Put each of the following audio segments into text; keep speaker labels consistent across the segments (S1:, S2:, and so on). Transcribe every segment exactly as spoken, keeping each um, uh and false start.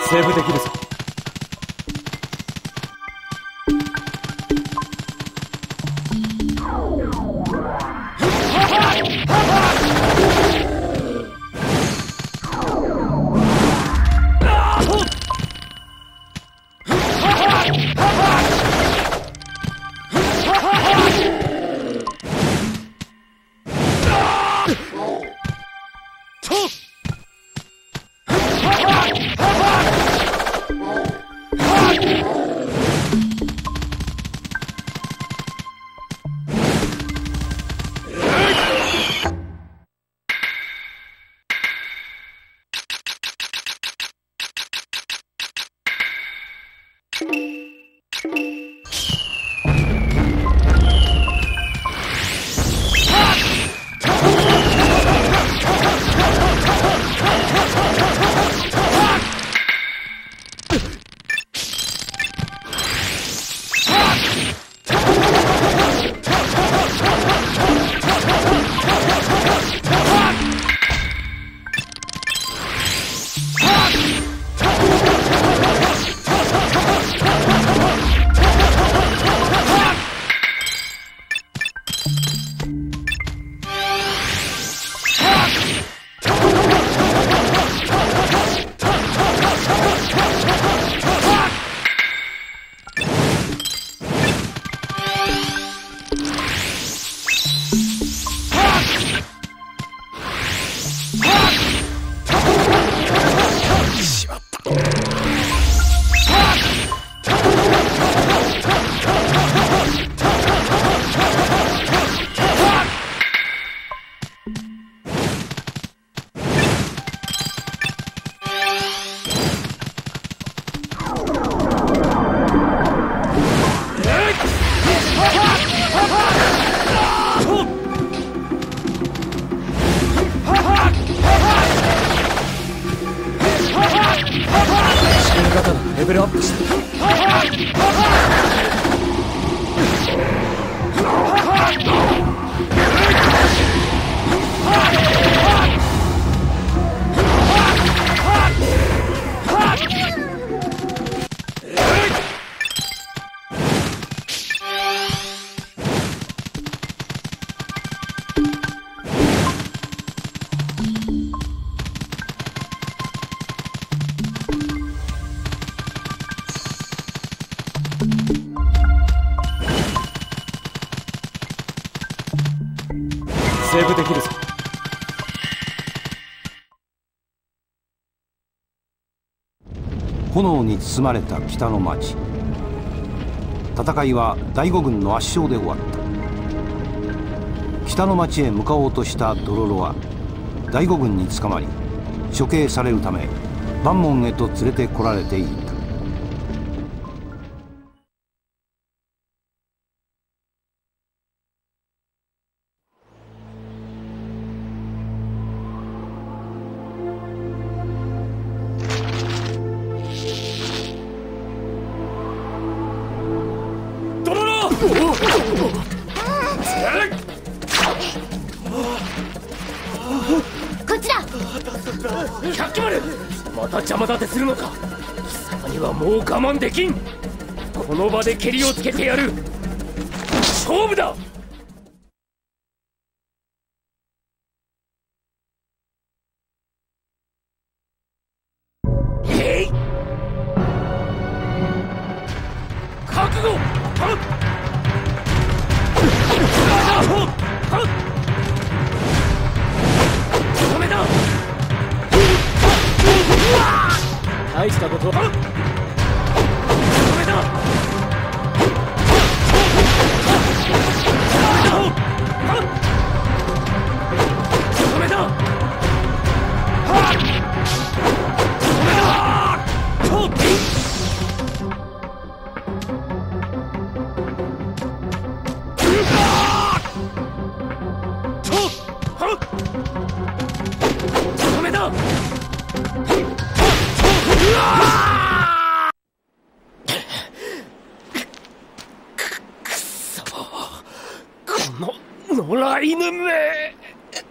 S1: セーブできるぞ。レベルアップした。セーブできるぞ。
S2: 炎に包まれた北の町。戦いは第五軍の圧勝で終わった。北の町へ向かおうとしたドロロは第五軍に捕まり処刑されるため万門へと連れてこられていた。
S3: こっちだ。
S1: 百鬼丸、また邪魔立てするのか。貴様にはもう我慢できん。この場で蹴りをつけてやる。勝負だ。へい、覚悟。はっはっ、ダメだ。大したことはダメだ。ダメだ。くそ、この野良犬め。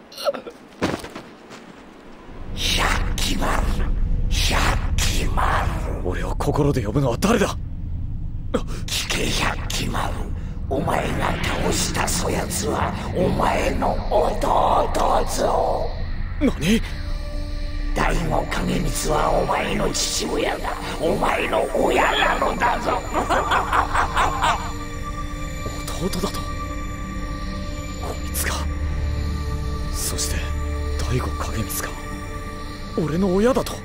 S1: 百鬼丸、百鬼丸。
S4: 俺を心で呼ぶのは誰だ。
S5: 聞け百鬼丸、お前が倒したそやつはお前の弟ぞ。
S4: 何？
S5: 大悟景光はお前の父親だ。お前の親なのだぞ。
S4: 弟だと？こいつか。そして大悟景光か。俺の親だと。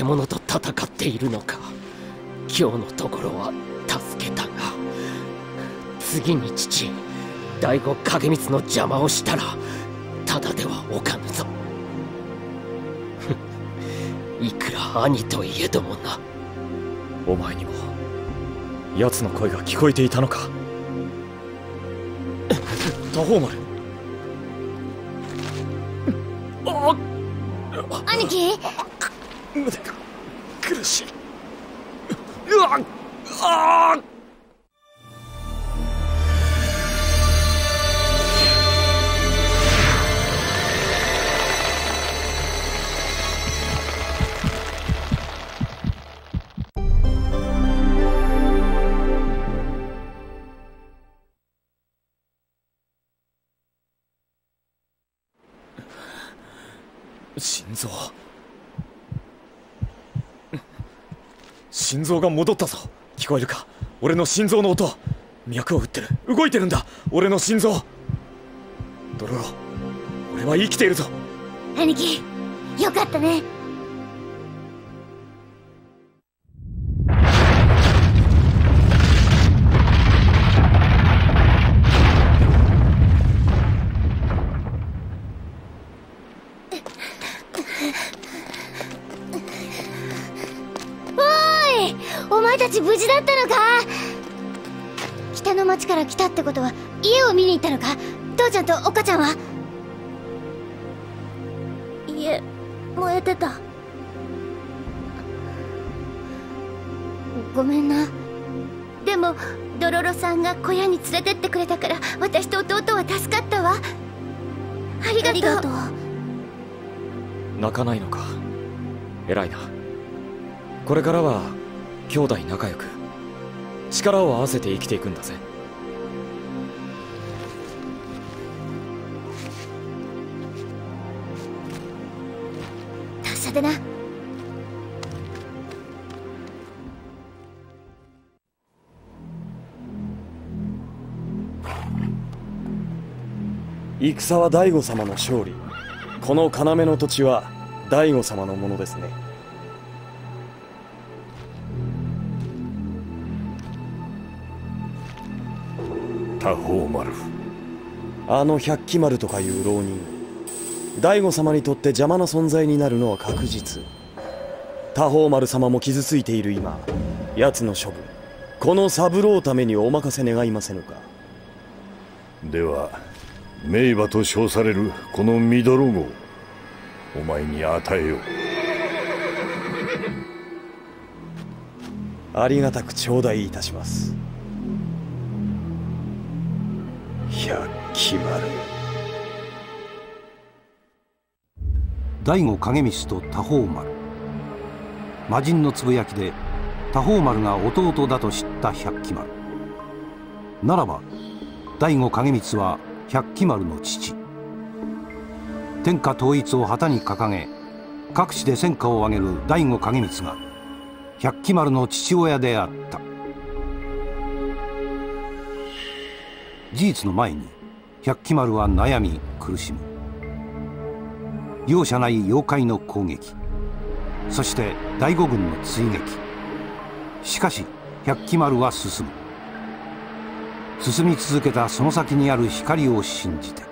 S1: 獣と戦っているのか。今日のところは助けたが、次に父醍醐景光の邪魔をしたらただではおかぬぞ。いくら兄といえどもな。
S4: お前にも奴の声が聞こえていたのか。多宝丸。あ
S3: 兄貴、
S4: 胸が苦しい。うわっああ心臓心臓が戻ったぞ。聞こえるか、俺の心臓の音。脈を打ってる、動いてるんだ、俺の心臓。ドロロ、俺は生きているぞ。
S3: 兄貴、よかったね。お前たち無事だったのか。北の町から来たってことは家を見に行ったのか。父ちゃんとお母ちゃんは。家燃えてた。ごめんな。でもドロロさんが小屋に連れてってくれたから私と弟は助かったわ。ありがとう。ありがとう。
S4: 泣かないのか。偉いな。これからは兄弟仲良く力を合わせて生きていくんだぜ。
S3: 達者でな。
S6: 戦は醍醐様の勝利。この要の土地は醍醐様のものですね。
S5: 多宝丸。
S6: あの百鬼丸とかいう浪人、醍醐様にとって邪魔な存在になるのは確実。多宝丸様も傷ついている今、奴の処分、この三郎ためにお任せ願いませぬか。
S5: では名馬と称されるこのミドロ号、お前に与えよう。
S6: ありがたく頂戴いたします。百鬼丸。
S2: 醍醐景光と多宝丸。魔人のつぶやきで多宝丸が弟だと知った百鬼丸。ならば醍醐景光は百鬼丸の父。天下統一を旗に掲げ各地で戦果を挙げる醍醐景光が百鬼丸の父親であった。事実の前に百鬼丸は悩み苦しむ。容赦ない妖怪の攻撃、そして醍醐軍の追撃。しかし百鬼丸は進む。進み続けたその先にある光を信じて。